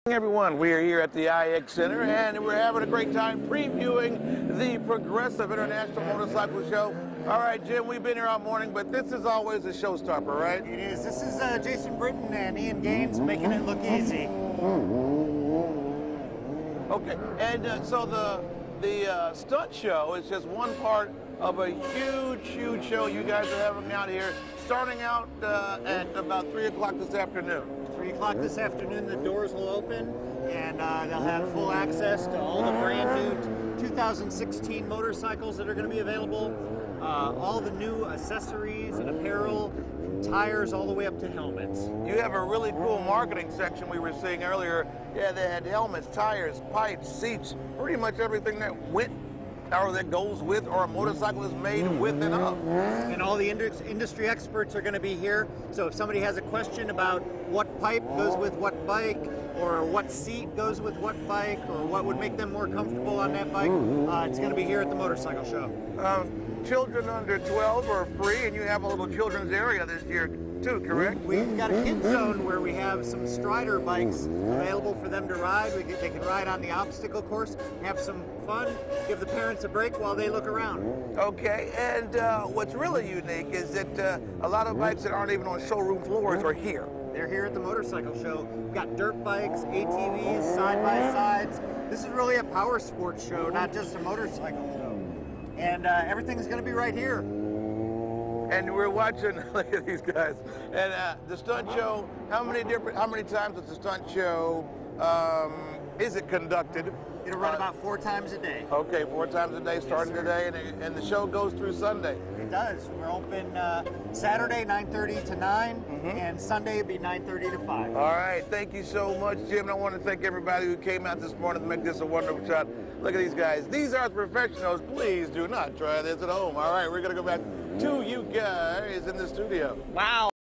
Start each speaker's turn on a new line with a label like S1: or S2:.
S1: Everyone, we are here at the IX Center and we're having a great time previewing the Progressive International Motorcycle Show. All right, Jim, we've been here all morning, but this is always a showstopper, right?
S2: It is. This is Jason Britton and Ian Gaines making it look easy.
S1: Okay, and so the stunt show is just one part of a huge show you guys are having out here, starting out at about 3 o'clock this afternoon.
S2: 3 o'clock this afternoon, the doors will open, and they'll have full access to all the brand new 2016 motorcycles that are going to be available, all the new accessories and apparel, from tires all the way up to helmets.
S1: You have a really cool marketing section we were seeing earlier. Yeah, they had helmets, tires, pipes, seats, pretty much everything that went or that goes with or a motorcycle is made with and of.
S2: And all the industry experts are going to be here, so if somebody has a question about what pipe goes with what bike, or what seat goes with what bike, or what would make them more comfortable on that bike, it's going to be here at the motorcycle show.
S1: Children under 12 are free, and you have a little children's area this year too, correct?
S2: We've got a kids zone where we have some Strider bikes available for them to ride. They can ride on the obstacle course, have some fun, give the parents a break while they look around.
S1: Okay, and what's really unique is that a lot of bikes that aren't even on showroom floors are here.
S2: They're here at the motorcycle show. We've got dirt bikes, ATVs, side-by-sides. This is really a power sports show, not just a motorcycle show. And everything's going to be right here.
S1: And we're watching, look at these guys. And the stunt show, how many times is the stunt show, is it conducted?
S2: It'll run about 4 times a day.
S1: Okay, 4 times a day, starting today, and the show goes through Sunday.
S2: It does. We're open Saturday 9:30 to 9, and Sunday it'll be 9:30 to 5.
S1: All right, thank you so much, Jim. And I want to thank everybody who came out this morning to make this a wonderful shot. Look at these guys. These are the professionals. Please do not try this at home. All right, we're going to go back to you guys in the studio.
S2: Wow.